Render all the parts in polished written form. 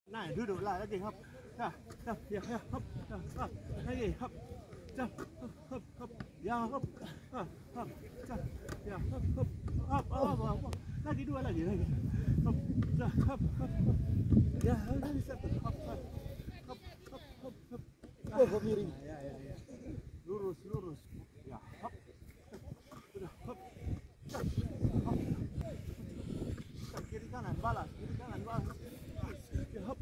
Nah, duduklah lagi, hop. Nah, ya, hop. Lagi, hop. Hop. Ya, hop. Hop. Ya, hop. Lagi dua lagi. Hop. Hop. Ya, lagi satu. Hop. Oh, miring. Ya. Lurus. Ya, hop. Udah, hop. Kiri kanan balas. Ya, hop.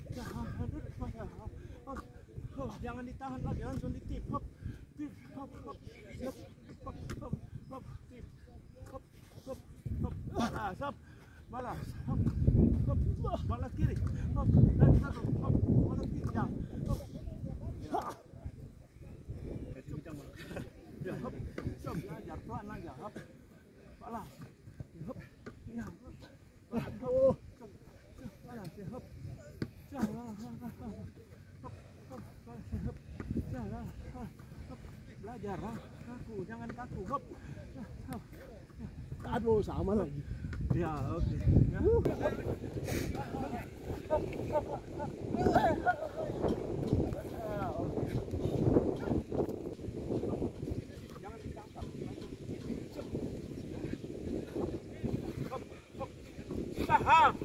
Jangan ditahan lagi, langsung ditip. Hop. Balas. Hop. Balas kiri. Hop. Dan satu. Hop. Balas kiri. Ya. Hop. Ya, hop. Belajar pelan aja. Hop. Balas. Hop. Ya. Oh. Balas. Hop. Belajar kaku, jangan kaku. Hop. Aduh, sama lagi. Ya, oke. Ya. Jangan ditangkap. Hop.